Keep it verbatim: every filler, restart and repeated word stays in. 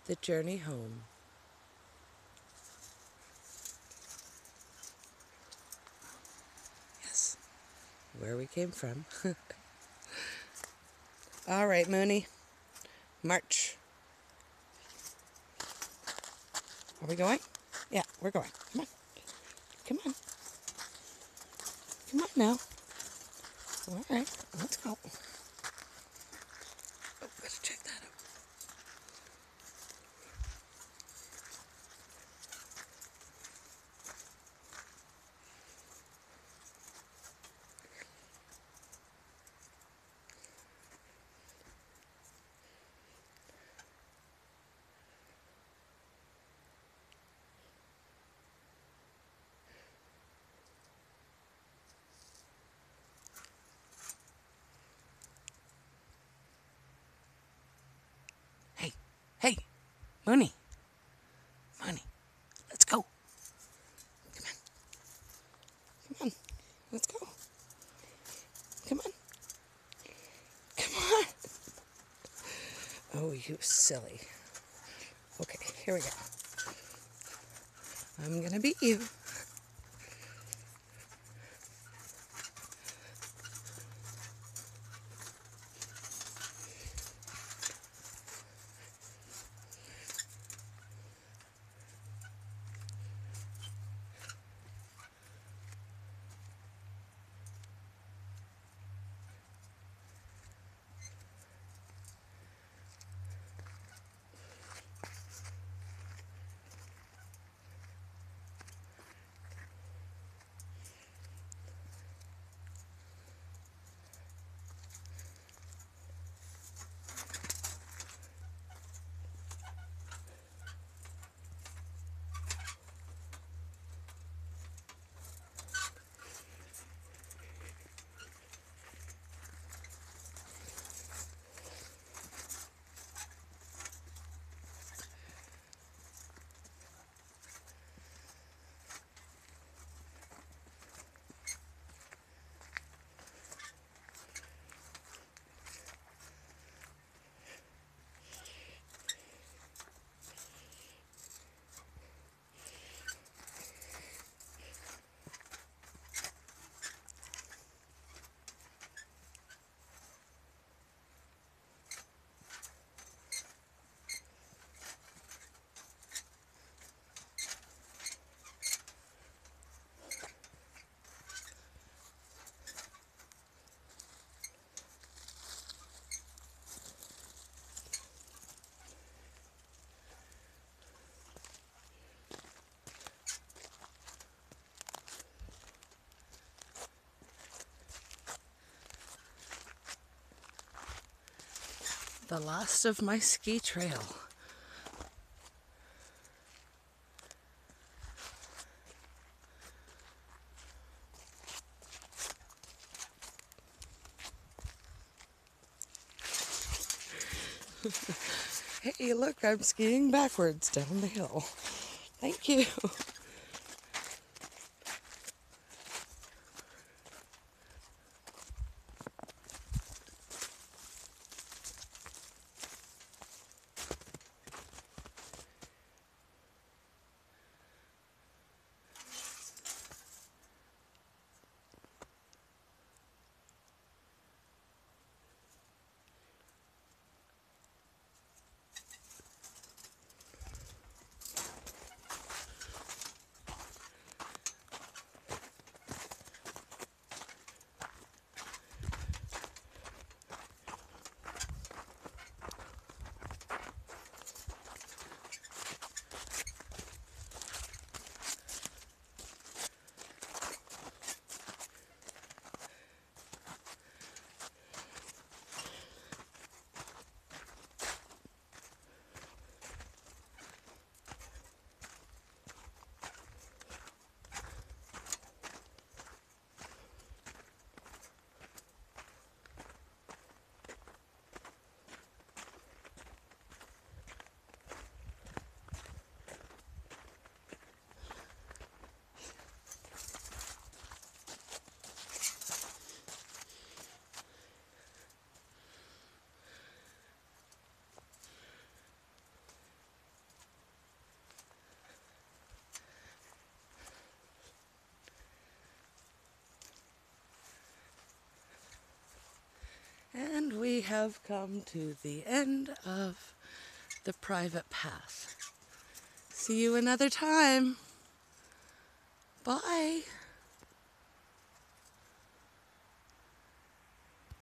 The journey home. Yes, where we came from. All right, Moony, march. Are we going? Yeah, we're going. Come on. Come on. Come on now. All right, let's go. Oh, gotta check that out. Hey, hey, Moony, Moony, let's go. Come on, come on, let's go. Come on, come on. Oh, you silly. Okay, here we go. I'm gonna beat you. The last of my ski trail. Hey, look, I'm skiing backwards down the hill. Thank you. And we have come to the end of the private path. See you another time. Bye.